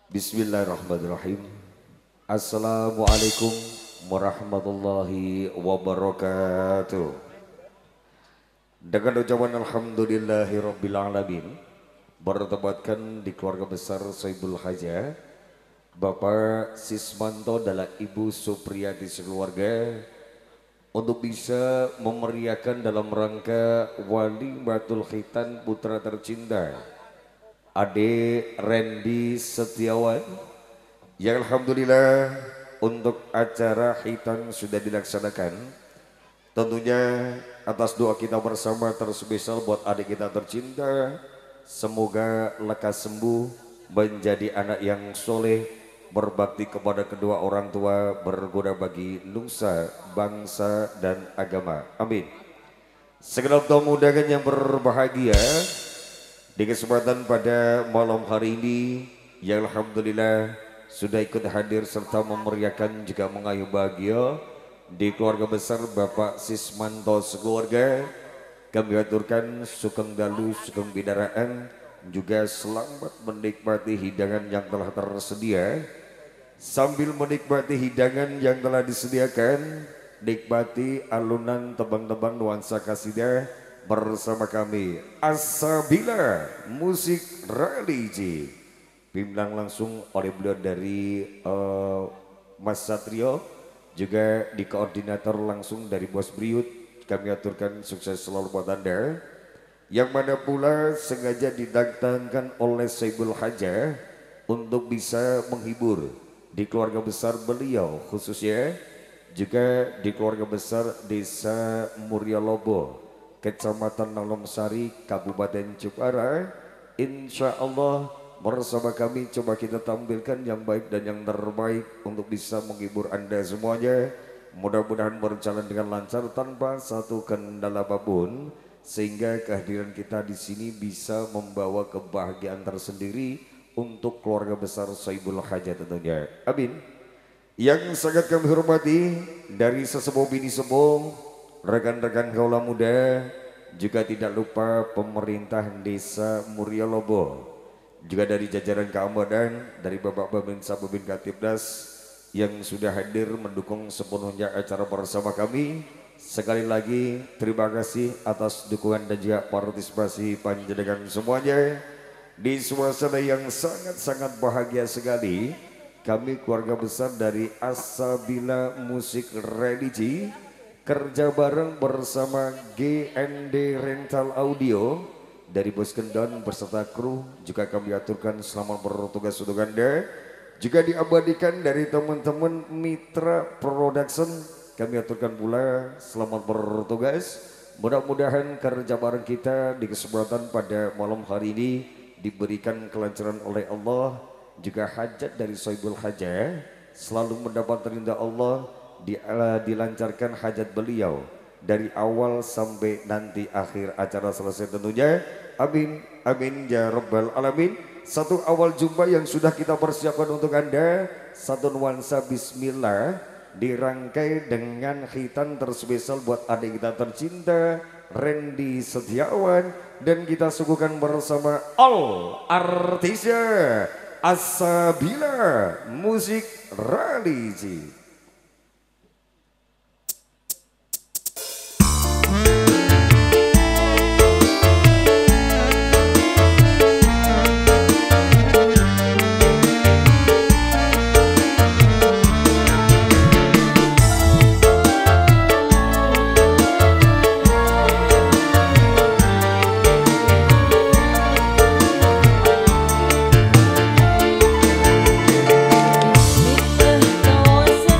Bismillahirrahmanirrahim. Assalamualaikum warahmatullahi wabarakatuh. Dengan ucapan alhamdulillahirabbil alamin, bertempatkan di keluarga besar Sohibul Haja, Bapak Sismanto dan Ibu Supriyati sekeluarga untuk bisa memeriahkan dalam rangka Walimatul Khitan putra tercinta Ade Randy Setiawan, yang alhamdulillah untuk acara khitan sudah dilaksanakan. Tentunya atas doa kita bersama terspesial buat adik kita tercinta, semoga lekas sembuh, menjadi anak yang soleh, berbakti kepada kedua orang tua, berguna bagi nusa, bangsa dan agama. Amin. Segenap tamu undangan yang berbahagia, di kesempatan pada malam hari ini, yang alhamdulillah sudah ikut hadir serta memeriahkan juga mengayuh bahagia di keluarga besar Bapak Sismanto sekeluarga. Kami aturkan sugeng dalu, sugeng bidaraan, juga selamat menikmati hidangan yang telah tersedia. Sambil menikmati hidangan yang telah disediakan, nikmati alunan tebang-tebang nuansa kasidah bersama kami As-Sabila Musik Religi, bimbingan langsung oleh beliau dari Mas Satrio, juga di koordinator langsung dari Bos Briut. Kami aturkan sukses selalu buat Anda, yang mana pula sengaja didatangkan oleh Sohibul Haja untuk bisa menghibur di keluarga besar beliau, khususnya juga di keluarga besar Desa Muryalobo, Kecamatan Nolongsari, Kabupaten Jepara. Insya Allah bersama kami coba kita tampilkan yang baik dan yang terbaik untuk bisa menghibur Anda semuanya. Mudah-mudahan berjalan dengan lancar tanpa satu kendala apapun, sehingga kehadiran kita di sini bisa membawa kebahagiaan tersendiri untuk keluarga besar Sohibul Haja tentunya. Amin. Yang sangat kami hormati dari sesepuh bini sepuh, rekan-rekan kaula muda, juga tidak lupa pemerintah Desa Muryalobo, juga dari jajaran keamanan dari Bapak Babinsa Babin Katibdas yang sudah hadir mendukung sepenuhnya acara bersama kami. Sekali lagi terima kasih atas dukungan dan juga partisipasi panjenengan semuanya. Di suasana yang sangat-sangat bahagia sekali, kami keluarga besar dari As-Sabila Musik Religi kerja bareng bersama GND Rental Audio dari Bos Kendon beserta kru, juga kami aturkan selamat bertugas untuk Anda. Juga diabadikan dari teman-teman Mitra Production, kami aturkan pula selamat bertugas. Mudah-mudahan kerja bareng kita di kesempatan pada malam hari ini diberikan kelancaran oleh Allah, juga hajat dari Sohibul Haja selalu mendapat ridha Allah, dilancarkan hajat beliau dari awal sampai nanti akhir acara selesai tentunya. Amin, amin ya rabbal alamin. Satu awal jumpa yang sudah kita persiapkan untuk Anda, satu nuansa bismillah dirangkai dengan khitan terspesial buat adik kita tercinta Randy Setiawan, dan kita suguhkan bersama all artisnya As-Sabila Musik Religi. Nikah kau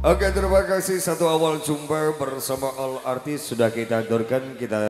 Oke, terima kasih. Satu awal jumpa bersama all artis sudah kita haturkan. Kita